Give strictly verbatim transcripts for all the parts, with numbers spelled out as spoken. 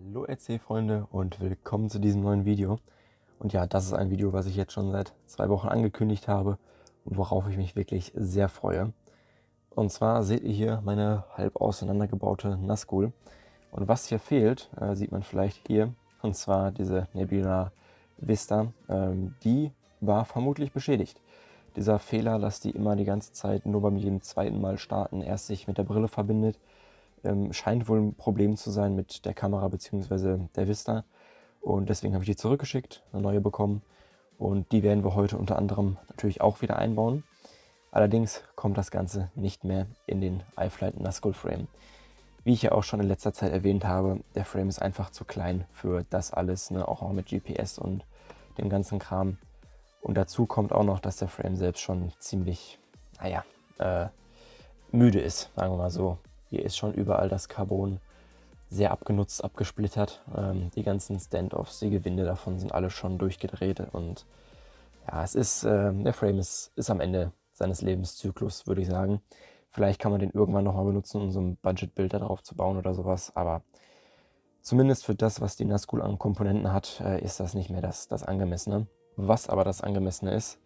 Hallo R C-Freunde und willkommen zu diesem neuen Video. Und ja, das ist ein Video, was ich jetzt schon seit zwei Wochen angekündigt habe und worauf ich mich wirklich sehr freue. Und zwar seht ihr hier meine halb auseinandergebaute Nazgul. Und was hier fehlt, äh, sieht man vielleicht hier, und zwar diese Nebula Vista. Ähm, die war vermutlich beschädigt. Dieser Fehler, dass die immer die ganze Zeit nur beim jedem zweiten Mal starten erst sich mit der Brille verbindet, ähm, scheint wohl ein Problem zu sein mit der Kamera bzw. der Vista. Und deswegen habe ich die zurückgeschickt, eine neue bekommen. Und die werden wir heute unter anderem natürlich auch wieder einbauen. Allerdings kommt das Ganze nicht mehr in den iFlight Nazgul Frame. Wie ich ja auch schon in letzter Zeit erwähnt habe, der Frame ist einfach zu klein für das alles, ne? Auch, auch mit G P S und dem ganzen Kram. Und dazu kommt auch noch, dass der Frame selbst schon ziemlich, naja, äh, müde ist, sagen wir mal so. Hier ist schon überall das Carbon sehr abgenutzt, abgesplittert. Ähm, die ganzen Stand-offs, die Gewinde davon sind alle schon durchgedreht. Und ja, es ist, äh, der Frame ist, ist am Ende seines Lebenszyklus, würde ich sagen. Vielleicht kann man den irgendwann nochmal benutzen, um so ein Budget-Bild da drauf zu bauen oder sowas. Aber zumindest für das, was die Nazgul an Komponenten hat, äh, ist das nicht mehr das, das Angemessene. Was aber das Angemessene ist,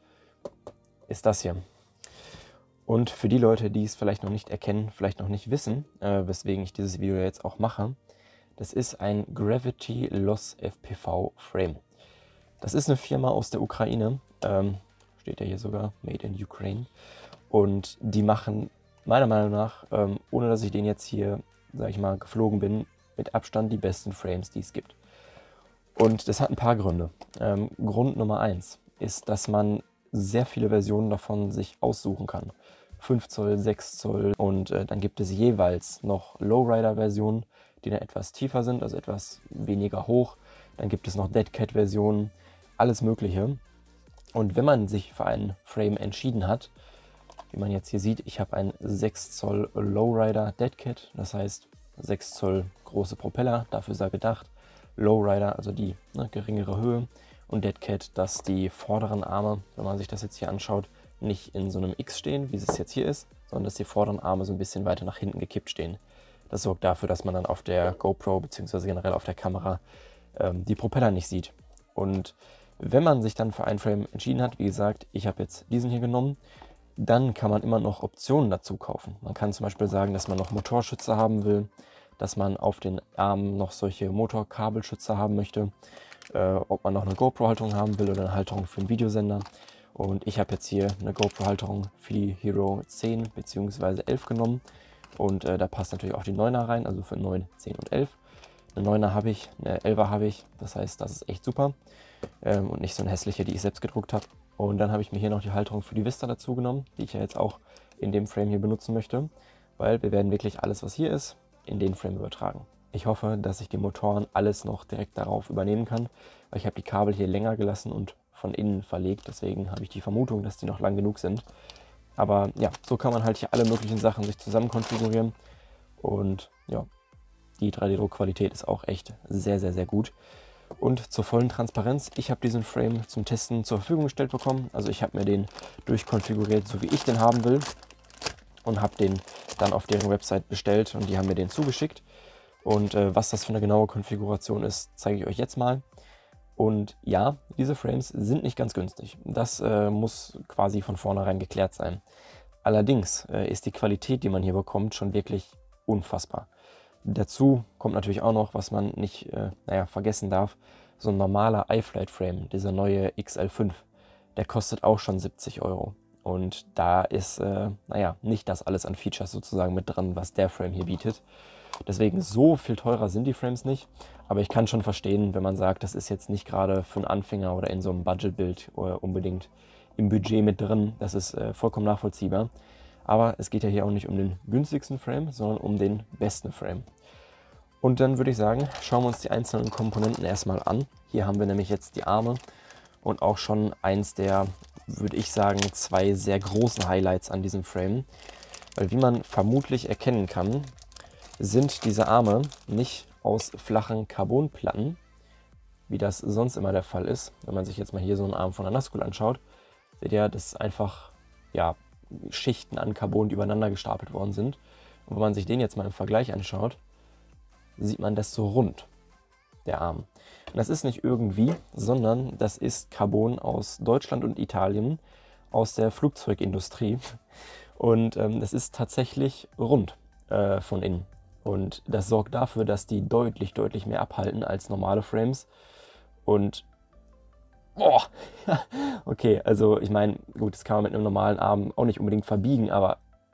ist das hier. Und für die Leute, die es vielleicht noch nicht erkennen, vielleicht noch nicht wissen, äh, weswegen ich dieses Video jetzt auch mache, das ist ein Gravity Loss F P V Frame. Das ist eine Firma aus der Ukraine, ähm, steht ja hier sogar, Made in Ukraine. Und die machen meiner Meinung nach, ähm, ohne dass ich den jetzt hier, sag ich mal, geflogen bin, mit Abstand die besten Frames, die es gibt. Und das hat ein paar Gründe. Ähm, Grund Nummer eins ist, dass man sehr viele Versionen davon sich aussuchen kann. fünf Zoll, sechs Zoll und äh, dann gibt es jeweils noch Lowrider-Versionen, die dann etwas tiefer sind, also etwas weniger hoch. Dann gibt es noch Dead-Cat-Versionen, alles Mögliche. Und wenn man sich für einen Frame entschieden hat, wie man jetzt hier sieht, ich habe einen sechs Zoll Lowrider Dead Cat, das heißt sechs Zoll große Propeller, dafür sei gedacht. Lowrider, also die ne, geringere Höhe, und Dead Cat, dass die vorderen Arme, wenn man sich das jetzt hier anschaut, nicht in so einem X stehen, wie es jetzt hier ist, sondern dass die vorderen Arme so ein bisschen weiter nach hinten gekippt stehen. Das sorgt dafür, dass man dann auf der GoPro bzw. generell auf der Kamera ähm, die Propeller nicht sieht. Und wenn man sich dann für einen Frame entschieden hat, wie gesagt, ich habe jetzt diesen hier genommen, dann kann man immer noch Optionen dazu kaufen. Man kann zum Beispiel sagen, dass man noch Motorschützer haben will, dass man auf den Armen noch solche Motorkabelschützer haben möchte, äh, ob man noch eine GoPro-Halterung haben will oder eine Halterung für einen Videosender. Und ich habe jetzt hier eine GoPro-Halterung für die Hero zehn bzw. elf genommen. Und äh, da passt natürlich auch die neuner rein, also für neun, zehn und elf. Eine neuner habe ich, eine elfer habe ich, das heißt, das ist echt super. Ähm, und nicht so eine hässliche, die ich selbst gedruckt habe. Und dann habe ich mir hier noch die Halterung für die Vista dazu genommen, die ich ja jetzt auch in dem Frame hier benutzen möchte. Weil wir werden wirklich alles, was hier ist, in den Frame übertragen. Ich hoffe, dass ich die Motoren alles noch direkt darauf übernehmen kann, weil ich habe die Kabel hier länger gelassen und von innen verlegt, deswegen habe ich die Vermutung, dass die noch lang genug sind. Aber ja, so kann man halt hier alle möglichen Sachen sich zusammen konfigurieren und ja, die drei D-Druckqualität ist auch echt sehr, sehr, sehr gut. Und zur vollen Transparenz, ich habe diesen Frame zum Testen zur Verfügung gestellt bekommen, also ich habe mir den durchkonfiguriert, so wie ich den haben will und habe den dann auf deren Website bestellt und die haben mir den zugeschickt. Und äh, was das für eine genaue Konfiguration ist, zeige ich euch jetzt mal. Und ja, diese Frames sind nicht ganz günstig. Das äh, muss quasi von vornherein geklärt sein. Allerdings äh, ist die Qualität, die man hier bekommt, schon wirklich unfassbar. Dazu kommt natürlich auch noch, was man nicht äh, naja, vergessen darf, so ein normaler iFlight Frame, dieser neue X L fünf, der kostet auch schon siebzig Euro. Und da ist, äh, naja, nicht das alles an Features sozusagen mit dran, was der Frame hier bietet. Deswegen so viel teurer sind die Frames nicht, aber ich kann schon verstehen, wenn man sagt, das ist jetzt nicht gerade für einen Anfänger oder in so einem Budgetbild unbedingt im Budget mit drin. Das ist äh, vollkommen nachvollziehbar. Aber es geht ja hier auch nicht um den günstigsten Frame, sondern um den besten Frame. Und dann würde ich sagen, schauen wir uns die einzelnen Komponenten erstmal an. Hier haben wir nämlich jetzt die Arme und auch schon eins der, würde ich sagen, zwei sehr großen Highlights an diesem Frame. Weil wie man vermutlich erkennen kann, sind diese Arme nicht aus flachen Carbonplatten, wie das sonst immer der Fall ist. Wenn man sich jetzt mal hier so einen Arm von der Nazgul anschaut, seht ihr, dass einfach ja, Schichten an Carbon, die übereinander gestapelt worden sind. Und wenn man sich den jetzt mal im Vergleich anschaut, sieht man das so rund. der Arm. Und das ist nicht irgendwie, sondern das ist Carbon aus Deutschland und Italien, aus der Flugzeugindustrie. Und ähm, das ist tatsächlich rund äh, von innen. Und das sorgt dafür, dass die deutlich, deutlich mehr abhalten als normale Frames. Und, boah, okay, also ich meine, gut, das kann man mit einem normalen Arm auch nicht unbedingt verbiegen, aber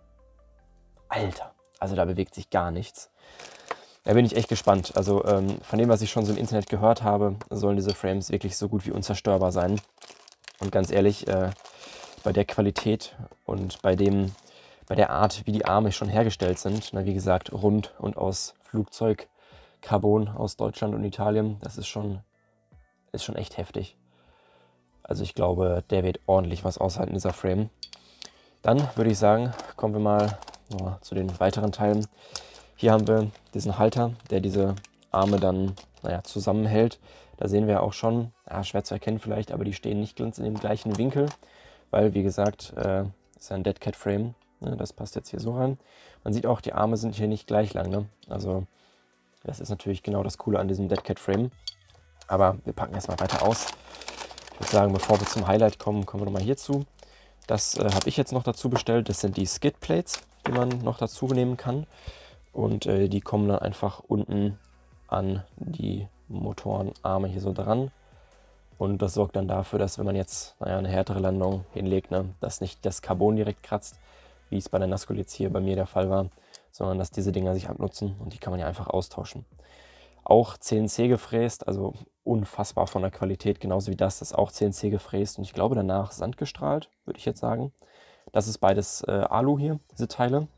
Alter, also da bewegt sich gar nichts. Da bin ich echt gespannt. Also ähm, von dem, was ich schon so im Internet gehört habe, sollen diese Frames wirklich so gut wie unzerstörbar sein. Und ganz ehrlich, äh, bei der Qualität und bei dem, bei der Art, wie die Arme schon hergestellt sind, na, wie gesagt, rund und aus Flugzeugcarbon aus Deutschland und Italien, das ist schon, ist schon echt heftig. Also ich glaube, der wird ordentlich was aushalten, dieser Frame. Dann würde ich sagen, kommen wir mal oh, zu den weiteren Teilen. Hier haben wir diesen Halter, der diese Arme dann naja, zusammenhält. Da sehen wir auch schon, ja, schwer zu erkennen vielleicht, aber die stehen nicht ganz in dem gleichen Winkel, weil, wie gesagt, äh, ist ja ein Dead Cat Frame. Ne, das passt jetzt hier so rein. Man sieht auch, die Arme sind hier nicht gleich lang. Ne? Also das ist natürlich genau das Coole an diesem Dead Cat Frame. Aber wir packen erstmal weiter aus. Ich würde sagen, bevor wir zum Highlight kommen, kommen wir nochmal hierzu. Das äh, habe ich jetzt noch dazu bestellt. Das sind die Skid Plates, die man noch dazu nehmen kann. Und äh, die kommen dann einfach unten an die Motorenarme hier so dran. Und das sorgt dann dafür, dass wenn man jetzt naja, eine härtere Landung hinlegt, ne, dass nicht das Carbon direkt kratzt, wie es bei der Nazgul jetzt hier bei mir der Fall war, sondern dass diese Dinger sich abnutzen und die kann man ja einfach austauschen. Auch C N C gefräst, also unfassbar von der Qualität, genauso wie das, das ist auch C N C gefräst und ich glaube danach sandgestrahlt, würde ich jetzt sagen. Das ist beides äh, Alu hier, diese Teile.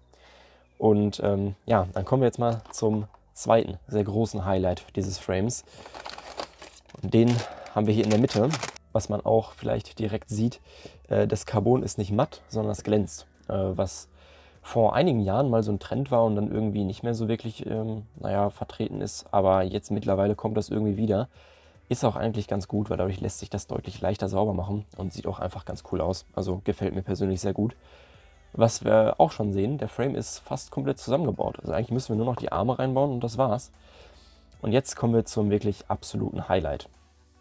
Und ähm, ja, dann kommen wir jetzt mal zum zweiten, sehr großen Highlight dieses Frames. Und den haben wir hier in der Mitte, was man auch vielleicht direkt sieht. Äh, das Carbon ist nicht matt, sondern es glänzt. Äh, was vor einigen Jahren mal so ein Trend war und dann irgendwie nicht mehr so wirklich ähm, naja, vertreten ist. Aber jetzt mittlerweile kommt das irgendwie wieder. Ist auch eigentlich ganz gut, weil dadurch lässt sich das deutlich leichter sauber machen und sieht auch einfach ganz cool aus. Also gefällt mir persönlich sehr gut. Was wir auch schon sehen, der Frame ist fast komplett zusammengebaut. Also eigentlich müssen wir nur noch die Arme reinbauen und das war's. Und jetzt kommen wir zum wirklich absoluten Highlight.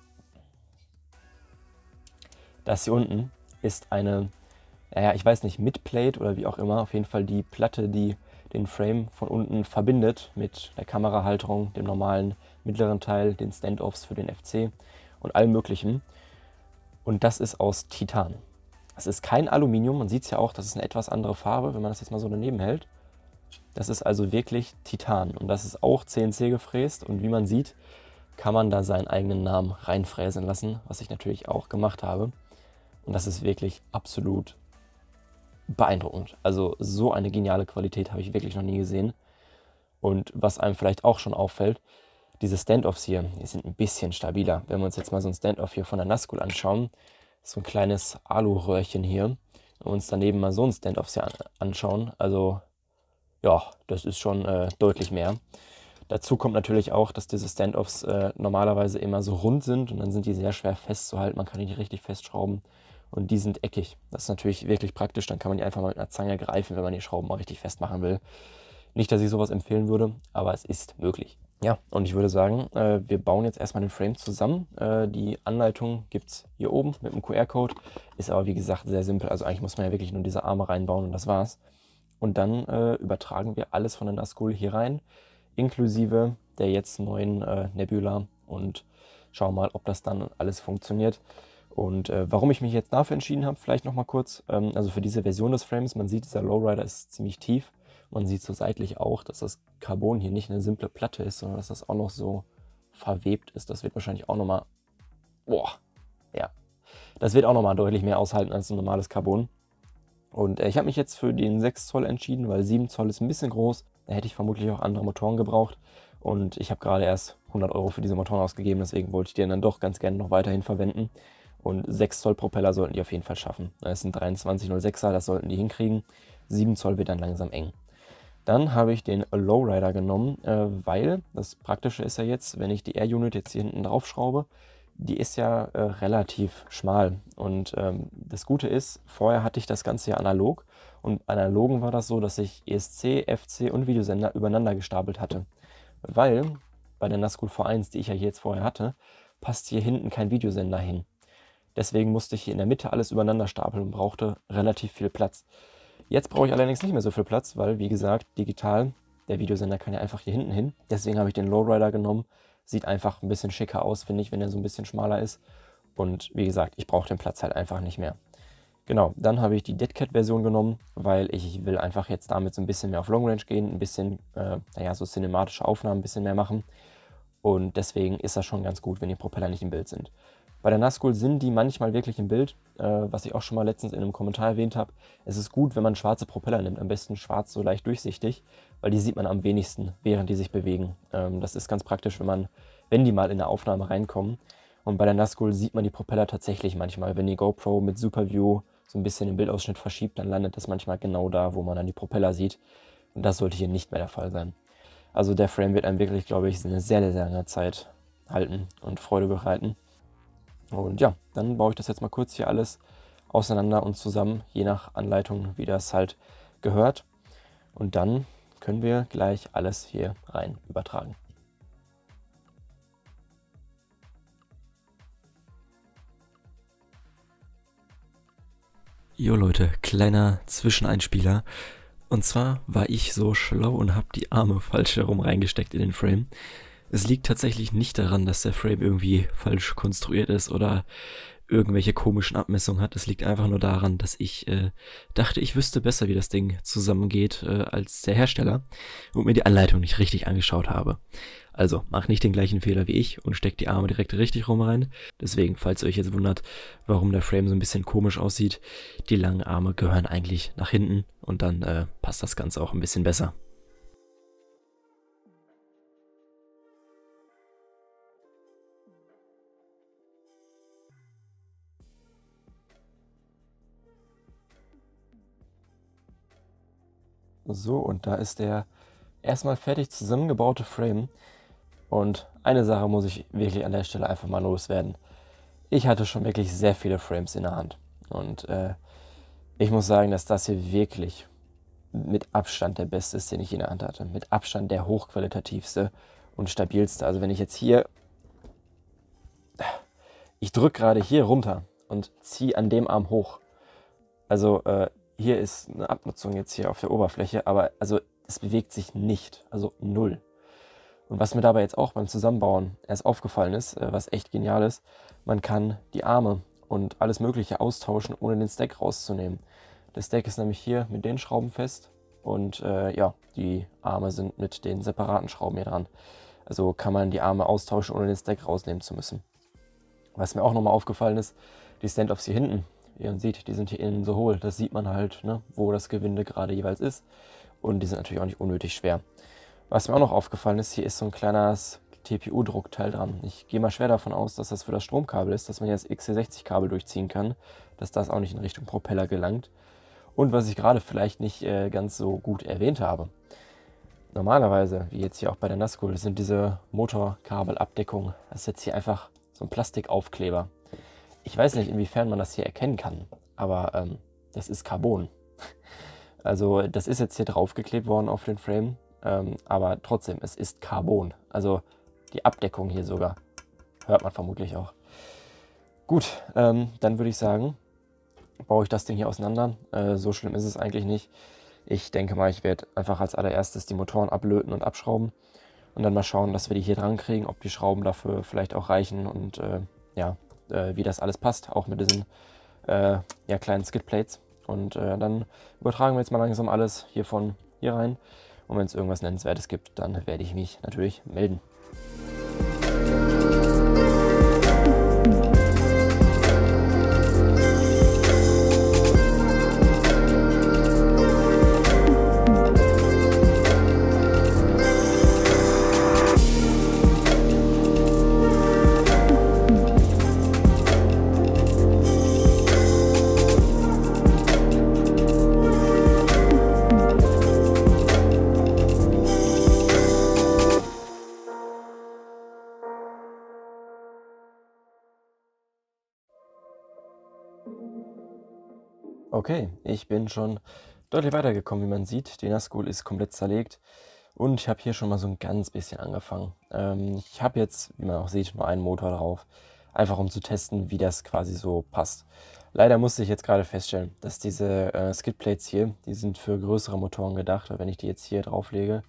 Das hier unten ist eine, naja, ich weiß nicht, Midplate oder wie auch immer. Auf jeden Fall die Platte, die den Frame von unten verbindet mit der Kamerahalterung, dem normalen mittleren Teil, den Standoffs für den F C und allem Möglichen. Und das ist aus Titan. Es ist kein Aluminium, man sieht es ja auch, das ist eine etwas andere Farbe, wenn man das jetzt mal so daneben hält. Das ist also wirklich Titan und das ist auch C N C gefräst und wie man sieht, kann man da seinen eigenen Namen reinfräsen lassen, was ich natürlich auch gemacht habe. Und das ist wirklich absolut beeindruckend. Also so eine geniale Qualität habe ich wirklich noch nie gesehen. Und was einem vielleicht auch schon auffällt, diese Standoffs hier, die sind ein bisschen stabiler. Wenn wir uns jetzt mal so ein Standoff hier von der Nazgul anschauen, so ein kleines Alu-Röhrchen hier und uns daneben mal so ein Standoff hier anschauen, also ja, das ist schon äh, deutlich mehr. Dazu kommt natürlich auch, dass diese Standoffs äh, normalerweise immer so rund sind und dann sind die sehr schwer festzuhalten, man kann die nicht richtig festschrauben und die sind eckig. Das ist natürlich wirklich praktisch, dann kann man die einfach mal mit einer Zange greifen, wenn man die Schrauben mal richtig festmachen will. Nicht, dass ich sowas empfehlen würde, aber es ist möglich. Ja, und ich würde sagen, äh, wir bauen jetzt erstmal den Frame zusammen. Äh, die Anleitung gibt es hier oben mit dem Q R-Code. Ist aber wie gesagt sehr simpel. Also eigentlich muss man ja wirklich nur diese Arme reinbauen und das war's. Und dann äh, übertragen wir alles von der Nazgul hier rein, inklusive der jetzt neuen äh, Nebula und schauen mal, ob das dann alles funktioniert. Und äh, warum ich mich jetzt dafür entschieden habe, vielleicht nochmal kurz. Ähm, also für diese Version des Frames, man sieht, dieser Lowrider ist ziemlich tief. Man sieht so seitlich auch, dass das Carbon hier nicht eine simple Platte ist, sondern dass das auch noch so verwebt ist. Das wird wahrscheinlich auch nochmal, boah, ja, das wird auch nochmal deutlich mehr aushalten als ein normales Carbon. Und äh, ich habe mich jetzt für den sechs Zoll entschieden, weil sieben Zoll ist ein bisschen groß. Da hätte ich vermutlich auch andere Motoren gebraucht. Und ich habe gerade erst hundert Euro für diese Motoren ausgegeben, deswegen wollte ich die dann doch ganz gerne noch weiterhin verwenden. Und sechs Zoll Propeller sollten die auf jeden Fall schaffen. Das sind dreiundzwanzig null sechser, das sollten die hinkriegen. sieben Zoll wird dann langsam eng. Dann habe ich den Lowrider genommen, äh, weil das Praktische ist ja jetzt, wenn ich die Air-Unit jetzt hier hinten drauf schraube, die ist ja äh, relativ schmal. Und ähm, das Gute ist, vorher hatte ich das Ganze ja analog. Und bei analogen war das so, dass ich E S C, F C und Videosender übereinander gestapelt hatte. Weil bei der Nazgul V eins, die ich ja hier jetzt vorher hatte, passt hier hinten kein Videosender hin. Deswegen musste ich hier in der Mitte alles übereinander stapeln und brauchte relativ viel Platz. Jetzt brauche ich allerdings nicht mehr so viel Platz, weil, wie gesagt, digital, der Videosender kann ja einfach hier hinten hin. Deswegen habe ich den Lowrider genommen. Sieht einfach ein bisschen schicker aus, finde ich, wenn er so ein bisschen schmaler ist. Und wie gesagt, ich brauche den Platz halt einfach nicht mehr. Genau, dann habe ich die Deadcat-Version genommen, weil ich will einfach jetzt damit so ein bisschen mehr auf Long Range gehen, ein bisschen, äh, naja, so cinematische Aufnahmen ein bisschen mehr machen. Und deswegen ist das schon ganz gut, wenn die Propeller nicht im Bild sind. Bei der Nazgul sind die manchmal wirklich im Bild, äh, was ich auch schon mal letztens in einem Kommentar erwähnt habe. Es ist gut, wenn man schwarze Propeller nimmt, am besten schwarz, so leicht durchsichtig, weil die sieht man am wenigsten, während die sich bewegen. Ähm, das ist ganz praktisch, wenn man, wenn die mal in der Aufnahme reinkommen. Und bei der Nazgul sieht man die Propeller tatsächlich manchmal. Wenn die GoPro mit Superview so ein bisschen den Bildausschnitt verschiebt, dann landet das manchmal genau da, wo man dann die Propeller sieht. Und das sollte hier nicht mehr der Fall sein. Also der Frame wird einem wirklich, glaube ich, eine sehr, sehr lange Zeit halten und Freude bereiten. Und ja, dann baue ich das jetzt mal kurz hier alles auseinander und zusammen, je nach Anleitung, wie das halt gehört. Und dann können wir gleich alles hier rein übertragen. Jo Leute, kleiner Zwischeneinspieler. Und zwar war ich so schlau und habe die Arme falsch herum reingesteckt in den Frame. Es liegt tatsächlich nicht daran, dass der Frame irgendwie falsch konstruiert ist oder irgendwelche komischen Abmessungen hat. Es liegt einfach nur daran, dass ich äh, dachte, ich wüsste besser, wie das Ding zusammengeht äh, als der Hersteller und mir die Anleitung nicht richtig angeschaut habe. Also, mach nicht den gleichen Fehler wie ich und steck die Arme direkt richtig rum rein. Deswegen, falls ihr euch jetzt wundert, warum der Frame so ein bisschen komisch aussieht, die langen Arme gehören eigentlich nach hinten und dann äh, passt das Ganze auch ein bisschen besser. So, und da ist der erstmal fertig zusammengebaute Frame. Und eine Sache muss ich wirklich an der Stelle einfach mal loswerden. Ich hatte schon wirklich sehr viele Frames in der Hand. Und äh, ich muss sagen, dass das hier wirklich mit Abstand der beste ist, den ich in der Hand hatte. Mit Abstand der hochqualitativste und stabilste. Also wenn ich jetzt hier... Ich drücke gerade hier runter und ziehe an dem Arm hoch. Also äh, hier ist eine Abnutzung jetzt hier auf der Oberfläche, aber also es bewegt sich nicht, also null. Und was mir dabei jetzt auch beim Zusammenbauen erst aufgefallen ist, äh, was echt genial ist, man kann die Arme und alles Mögliche austauschen, ohne den Stack rauszunehmen. Der Stack ist nämlich hier mit den Schrauben fest und äh, ja, die Arme sind mit den separaten Schrauben hier dran. Also kann man die Arme austauschen, ohne den Stack rausnehmen zu müssen. Was mir auch nochmal aufgefallen ist, die Stand-Offs hier hinten, wie man sieht, die sind hier innen so hohl. Das sieht man halt, ne, wo das Gewinde gerade jeweils ist. Und die sind natürlich auch nicht unnötig schwer. Was mir auch noch aufgefallen ist, hier ist so ein kleines T P U-Druckteil dran. Ich gehe mal schwer davon aus, dass das für das Stromkabel ist, dass man hier das X C sechzig Kabel durchziehen kann, dass das auch nicht in Richtung Propeller gelangt. Und was ich gerade vielleicht nicht äh, ganz so gut erwähnt habe. Normalerweise, wie jetzt hier auch bei der Nazgul, sind diese Motorkabelabdeckungen, das ist jetzt hier einfach so ein Plastikaufkleber. Ich weiß nicht, inwiefern man das hier erkennen kann, aber ähm, das ist Carbon. Also das ist jetzt hier draufgeklebt worden auf den Frame, ähm, aber trotzdem, es ist Carbon. Also die Abdeckung hier sogar, hört man vermutlich auch. Gut, ähm, dann würde ich sagen, baue ich das Ding hier auseinander. Äh, so schlimm ist es eigentlich nicht. Ich denke mal, ich werde einfach als allererstes die Motoren ablöten und abschrauben und dann mal schauen, dass wir die hier dran kriegen, ob die Schrauben dafür vielleicht auch reichen und äh, ja, äh, wie das alles passt, auch mit diesen äh, ja, kleinen Skidplates. Und äh, dann übertragen wir jetzt mal langsam alles hier von hier rein. Und wenn es irgendwas Nennenswertes gibt, dann werde ich mich natürlich melden. Okay, ich bin schon deutlich weitergekommen, wie man sieht. Die Nazgul ist komplett zerlegt Und ich habe hier schon mal so ein ganz bisschen angefangen. Ähm, ich habe jetzt, wie man auch sieht, nur einen Motor drauf, einfach um zu testen, wie das quasi so passt. Leider musste ich jetzt gerade feststellen, dass diese äh, Skidplates hier, die sind für größere Motoren gedacht. Weil wenn ich die jetzt hier drauflege,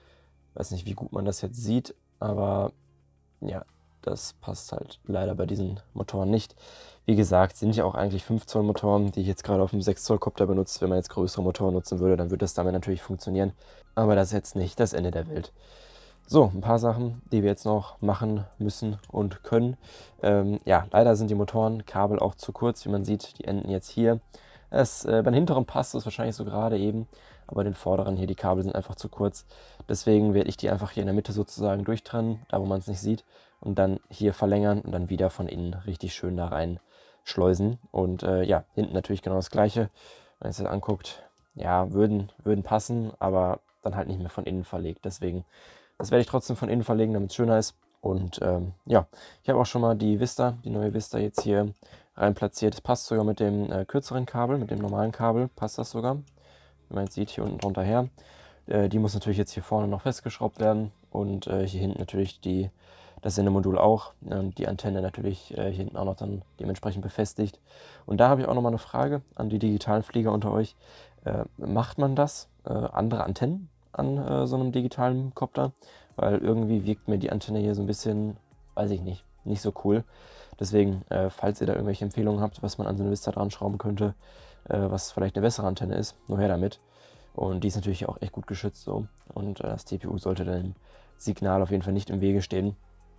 weiß nicht, wie gut man das jetzt sieht, aber ja, das passt halt leider bei diesen Motoren nicht. Wie gesagt, sind ja auch eigentlich fünf Zoll Motoren, die ich jetzt gerade auf dem sechs Zoll Copter benutze. Wenn man jetzt größere Motoren nutzen würde, dann würde das damit natürlich funktionieren. Aber das ist jetzt nicht das Ende der Welt. So, ein paar Sachen, die wir jetzt noch machen müssen und können. Ähm, ja, leider sind die Motorenkabel auch zu kurz, wie man sieht. Die enden jetzt hier. Es, äh, beim hinteren passt es wahrscheinlich so gerade eben, aber den vorderen hier, die Kabel sind einfach zu kurz. Deswegen werde ich die einfach hier in der Mitte sozusagen durchtrennen, da wo man es nicht sieht, und dann hier verlängern und dann wieder von innen richtig schön da rein schleusen. Und äh, ja, hinten natürlich genau das Gleiche. Wenn man sich das anguckt, ja, würden, würden passen, aber dann halt nicht mehr von innen verlegt. Deswegen, das werde ich trotzdem von innen verlegen, damit es schöner ist. Und ähm, ja, ich habe auch schon mal die Vista, die neue Vista jetzt hier rein platziert. Es passt sogar mit dem äh, kürzeren Kabel, mit dem normalen Kabel, passt das sogar. Wie man jetzt sieht, hier unten drunter her. Äh, die muss natürlich jetzt hier vorne noch festgeschraubt werden und äh, hier hinten natürlich die, das Sendemodul auch. Und die Antenne natürlich äh, hier hinten auch noch dann dementsprechend befestigt. Und da habe ich auch nochmal eine Frage an die digitalen Flieger unter euch. Äh, macht man das? Äh, andere Antennen an äh, so einem digitalen Kopter? Weil irgendwie wirkt mir die Antenne hier so ein bisschen, weiß ich nicht, nicht so cool. Deswegen, äh, falls ihr da irgendwelche Empfehlungen habt, was man an so eine Vista dran schrauben könnte, äh, was vielleicht eine bessere Antenne ist, nur her damit. Und die ist natürlich auch echt gut geschützt so. Und äh, das T P U sollte dem Signal auf jeden Fall nicht im Wege stehen.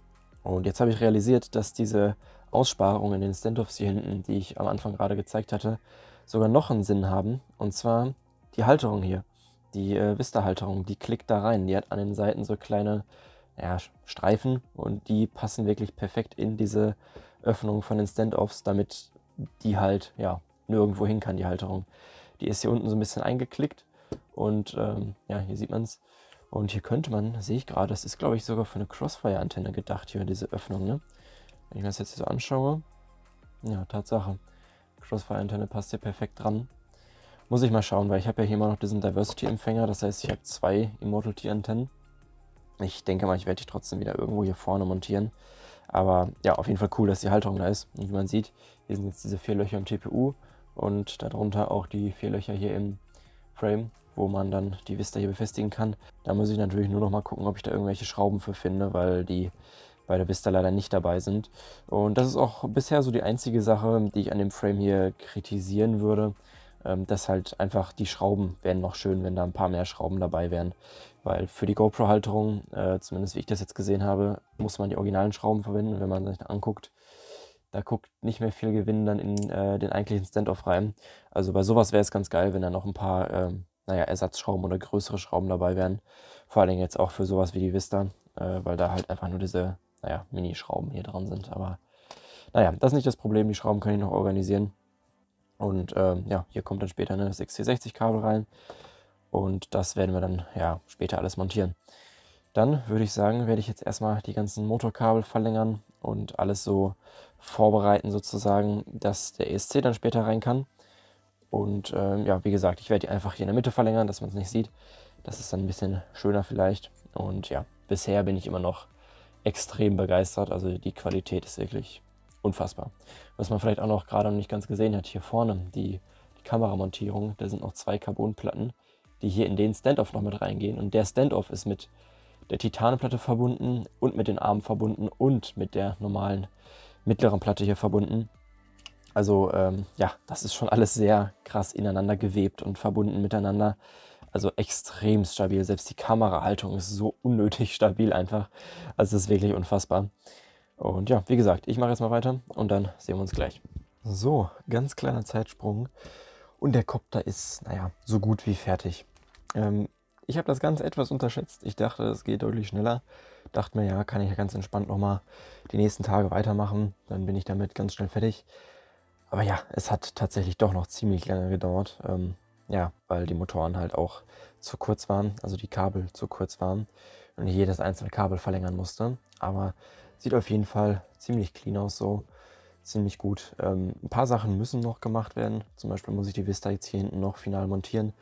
Und jetzt habe ich realisiert, dass diese Aussparungen in den Standoffs hier hinten, die ich am Anfang gerade gezeigt hatte, sogar noch einen Sinn haben. Und zwar die Halterung hier. Die äh, Vista-Halterung, die klickt da rein. Die hat an den Seiten so kleine ja, Streifen und die passen wirklich perfekt in diese Öffnung von den Standoffs, damit die halt ja nirgendwo hin kann, die Halterung. Die ist hier unten so ein bisschen eingeklickt und ähm, ja, hier sieht man es. Und hier könnte man, sehe ich gerade, das ist glaube ich sogar für eine Crossfire-Antenne gedacht, hier diese Öffnung, ne? Wenn ich mir das jetzt hier so anschaue, ja, Tatsache. Crossfire-Antenne passt hier perfekt dran. Muss ich mal schauen, weil ich habe ja hier immer noch diesen Diversity-Empfänger, das heißt, ich habe zwei Immortality-Antennen. Ich denke mal, ich werde die trotzdem wieder irgendwo hier vorne montieren. Aber ja, auf jeden Fall cool, dass die Halterung da ist. Und wie man sieht, hier sind jetzt diese vier Löcher im T P U und darunter auch die vier Löcher hier im Frame, wo man dann die Vista hier befestigen kann. Da muss ich natürlich nur noch mal gucken, ob ich da irgendwelche Schrauben für finde, weil die bei der Vista leider nicht dabei sind. Und das ist auch bisher so die einzige Sache, die ich an dem Frame hier kritisieren würde. Ähm, dass halt einfach die Schrauben wären noch schön, wenn da ein paar mehr Schrauben dabei wären. Weil für die GoPro-Halterung, äh, zumindest wie ich das jetzt gesehen habe, muss man die originalen Schrauben verwenden. Wenn man sich anguckt, da guckt nicht mehr viel Gewinn dann in äh, den eigentlichen Standoff rein. Also bei sowas wäre es ganz geil, wenn da noch ein paar ähm, naja, Ersatzschrauben oder größere Schrauben dabei wären. Vor allen Dingen jetzt auch für sowas wie die Vista, äh, weil da halt einfach nur diese naja, Mini-Schrauben hier dran sind. Aber naja, das ist nicht das Problem, die Schrauben kann ich noch organisieren. Und ähm, ja, hier kommt dann später eine sechs C sechzig Kabel rein und das werden wir dann ja später alles montieren. Dann würde ich sagen, werde ich jetzt erstmal die ganzen Motorkabel verlängern und alles so vorbereiten sozusagen, dass der E S C dann später rein kann. Und ähm, ja, wie gesagt, ich werde die einfach hier in der Mitte verlängern, dass man es nicht sieht. Das ist dann ein bisschen schöner vielleicht. Und ja, bisher bin ich immer noch extrem begeistert. Also die Qualität ist wirklich unfassbar. Was man vielleicht auch noch gerade noch nicht ganz gesehen hat, hier vorne die, die Kameramontierung, da sind noch zwei Carbonplatten, die hier in den Standoff noch mit reingehen. Und der Standoff ist mit der Titanplatte verbunden und mit den Armen verbunden und mit der normalen mittleren Platte hier verbunden. Also ähm, ja, das ist schon alles sehr krass ineinander gewebt und verbunden miteinander. Also extrem stabil. Selbst die Kamerahaltung ist so unnötig stabil einfach. Also es ist wirklich unfassbar. Und ja, wie gesagt, ich mache jetzt mal weiter und dann sehen wir uns gleich. So, ganz kleiner Zeitsprung. Und der Kopter ist, naja, so gut wie fertig. Ähm, ich habe das Ganze etwas unterschätzt. Ich dachte, es geht deutlich schneller. Dachte mir, ja, kann ich ja ganz entspannt nochmal die nächsten Tage weitermachen. Dann bin ich damit ganz schnell fertig. Aber ja, es hat tatsächlich doch noch ziemlich lange gedauert. Ähm, ja, weil die Motoren halt auch zu kurz waren, also die Kabel zu kurz waren und ich jedes einzelne Kabel verlängern musste. Aber sieht auf jeden Fall ziemlich clean aus so, ziemlich gut. Ähm, ein paar Sachen müssen noch gemacht werden. Zum Beispiel muss ich die Vista jetzt hier hinten noch final montieren.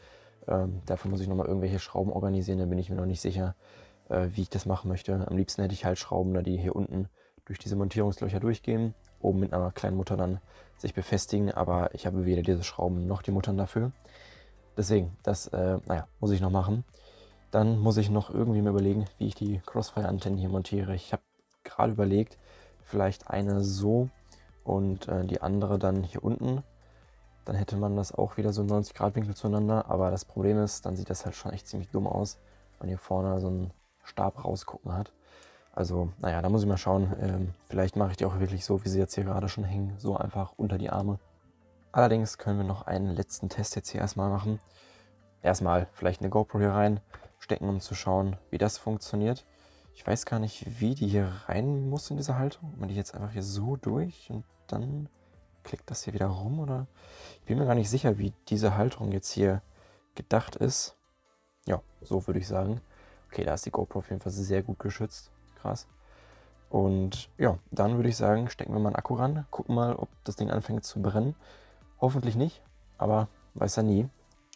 Ähm, dafür muss ich nochmal irgendwelche Schrauben organisieren, da bin ich mir noch nicht sicher, äh, wie ich das machen möchte. Am liebsten hätte ich halt Schrauben, die hier unten durch diese Montierungslöcher durchgehen, oben mit einer kleinen Mutter dann sich befestigen, aber ich habe weder diese Schrauben noch die Muttern dafür. Deswegen, das äh, naja, muss ich noch machen. Dann muss ich noch irgendwie mir überlegen, wie ich die Crossfire-Antennen hier montiere. Ich habe gerade überlegt, vielleicht eine so und äh, die andere dann hier unten. Dann hätte man das auch wieder so neunzig Grad Winkel zueinander. Aber das Problem ist, dann sieht das halt schon echt ziemlich dumm aus, wenn hier vorne so ein Stab rausgucken hat. Also, naja, da muss ich mal schauen. Ähm, vielleicht mache ich die auch wirklich so, wie sie jetzt hier gerade schon hängen. So einfach unter die Arme. Allerdings können wir noch einen letzten Test jetzt hier erstmal machen. Erstmal vielleicht eine GoPro hier rein stecken, um zu schauen, wie das funktioniert. Ich weiß gar nicht, wie die hier rein muss in diese Haltung. Man die jetzt einfach hier so durch und dann klickt das hier wieder rum, oder? Ich bin mir gar nicht sicher, wie diese Halterung jetzt hier gedacht ist. Ja, so würde ich sagen. Okay, da ist die GoPro auf jeden Fall sehr gut geschützt. Krass. Und ja, dann würde ich sagen, stecken wir mal einen Akku ran, gucken mal, ob das Ding anfängt zu brennen. Hoffentlich nicht, aber weiß ja nie.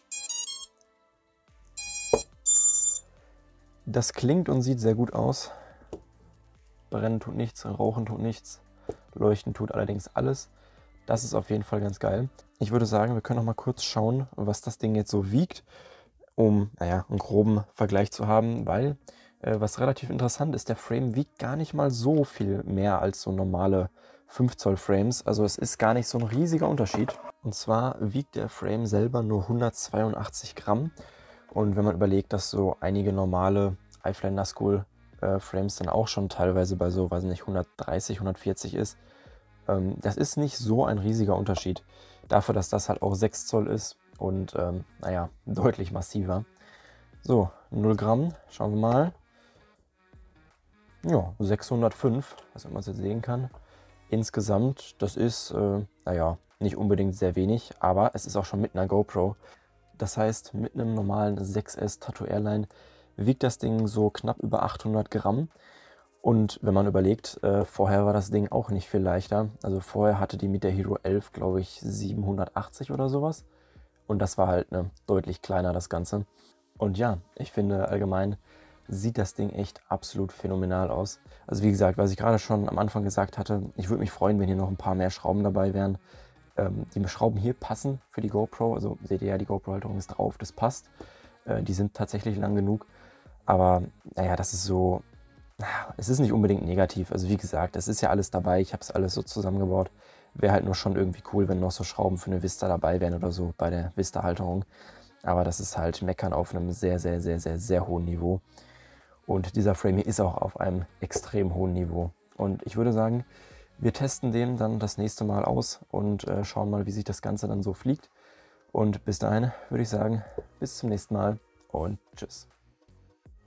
Das klingt und sieht sehr gut aus. Brennen tut nichts, rauchen tut nichts, leuchten tut allerdings alles. Das ist auf jeden Fall ganz geil. Ich würde sagen, wir können noch mal kurz schauen, was das Ding jetzt so wiegt, um naja, einen groben Vergleich zu haben, weil äh, was relativ interessant ist, der Frame wiegt gar nicht mal so viel mehr als so normale fünf Zoll Frames. Also es ist gar nicht so ein riesiger Unterschied. Und zwar wiegt der Frame selber nur hundertzweiundachtzig Gramm. Und wenn man überlegt, dass so einige normale iFly Nazgul äh, Frames dann auch schon teilweise bei so, weiß nicht, hundertdreißig, hundertvierzig ist, ähm, das ist nicht so ein riesiger Unterschied. Dafür, dass das halt auch sechs Zoll ist und, ähm, naja, deutlich massiver. So, null Gramm, schauen wir mal. Ja, sechshundertfünf, was man jetzt sehen kann. Insgesamt, das ist, äh, naja, nicht unbedingt sehr wenig, aber es ist auch schon mit einer GoPro. Das heißt, mit einem normalen sechs S Tattoo Airline wiegt das Ding so knapp über achthundert Gramm. Und wenn man überlegt, äh, vorher war das Ding auch nicht viel leichter. Also vorher hatte die mit der Hero elf, glaube ich, siebenhundertachtzig oder sowas. Und das war halt ne, deutlich kleiner, das Ganze. Und ja, ich finde allgemein sieht das Ding echt absolut phänomenal aus. Also wie gesagt, was ich gerade schon am Anfang gesagt hatte, ich würde mich freuen, wenn hier noch ein paar mehr Schrauben dabei wären. Ähm, die Schrauben hier passen für die GoPro, also seht ihr ja, die GoPro-Halterung ist drauf, das passt. Äh, die sind tatsächlich lang genug, aber naja, das ist so, es ist nicht unbedingt negativ. Also wie gesagt, es ist ja alles dabei, ich habe es alles so zusammengebaut. Wäre halt nur schon irgendwie cool, wenn noch so Schrauben für eine Vista dabei wären oder so bei der Vista-Halterung. Aber das ist halt Meckern auf einem sehr, sehr, sehr, sehr, sehr hohen Niveau. Und dieser Frame hier ist auch auf einem extrem hohen Niveau. Und ich würde sagen, wir testen den dann das nächste Mal aus und äh, schauen mal, wie sich das Ganze dann so fliegt. Und bis dahin würde ich sagen, bis zum nächsten Mal und tschüss.